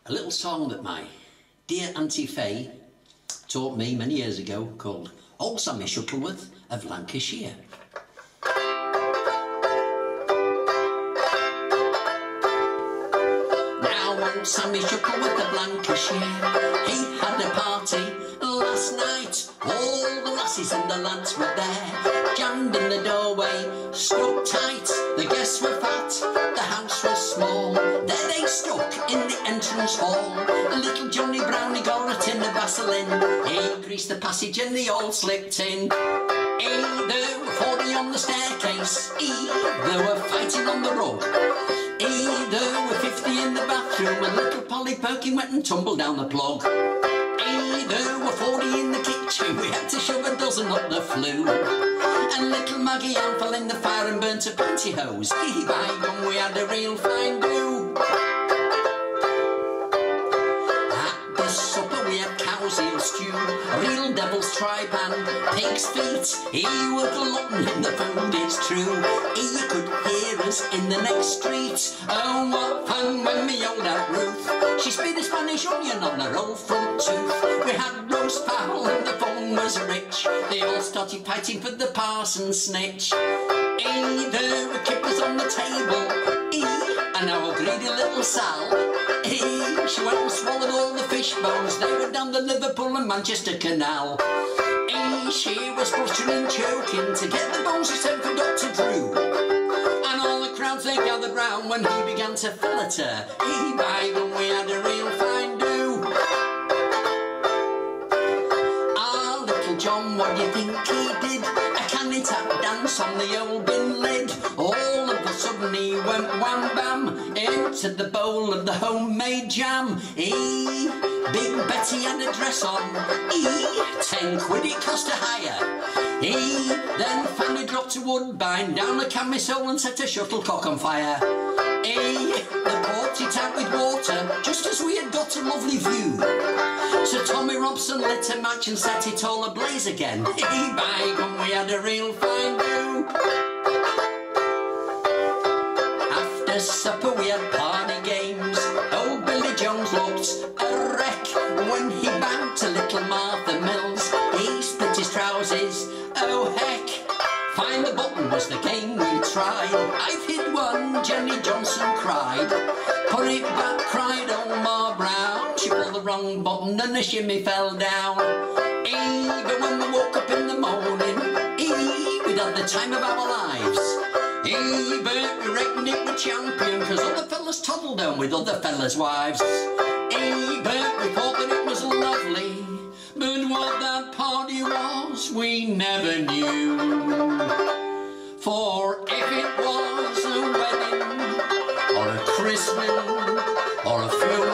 a little song that my dear Auntie Faye taught me many years ago called Old Sammy Shuttleworth of Lancashire. Now old Sammy Shuttleworth of Lancashire, he had a party last night. All the lasses and the lads were there, jammed in the doorway, stuck tight. The guests were fat, the house was small. There they stuck in the entrance hall. Little Johnny Brownie got a tin of Vaseline. He greased the passage and they all slipped in. There were 40 on the staircase. They were fighting on the rug. There were 50 in the bathroom, and little Polly Perkin went and tumbled down the plug. There were 40 in the kitchen. We had to shove a dozen up the flue. And little Maggie Ann fell in the fire and burnt her pantyhose. By gum, we had a real fine do. At the supper we had cow's heel stew, real devil's tripe and pig's feet. He was glutton in the food, it's true. He could hear us in the next street. Oh, what fun when me old Aunt Ruth, she spit a Spanish onion on her old front tooth. We had roast fowl and the fun was rich. They all started fighting for the parson's snitch. There were kippers on the table. And our greedy little Sal, she went and swallowed all the fish bones. They were down the Liverpool and Manchester Canal. She was spluttering and choking to get the bones she sent for Dr. Drew. And all the crowds they gathered round when he began to fillet her. By gum, we had a real fine do. Ah, little John, what do you think he did? A canny tap dance on the old bin lid. All of a sudden he went wham bam into the bowl of the homemade jam. Big Betty had a dress on. 10 quid it cost to hire. Then Fanny dropped a woodbine down a camisole and set a shuttlecock on fire. They brought it out with water just as we had got a lovely view. So Tommy Robson lit a match and set it all ablaze again. By gum, we had a real fine do. After supper we had party games. Oh, Billy Jones looked a wreck when he banged to little Martha Mills. He split his trousers, oh heck. Find the button was the game we tried. I've hit one, Jenny Johnson cried. Put it back, cried Omar Brown. She pulled the wrong button and the shimmy fell down. But when we woke up in the morning, we'd had the time of our lives. But we reckoned it was champion, cause other fellas toddled down with other fellas' wives. But we thought that it was lovely, but what that party was, we never knew. For if it was a wedding, or a christening, or a funeral,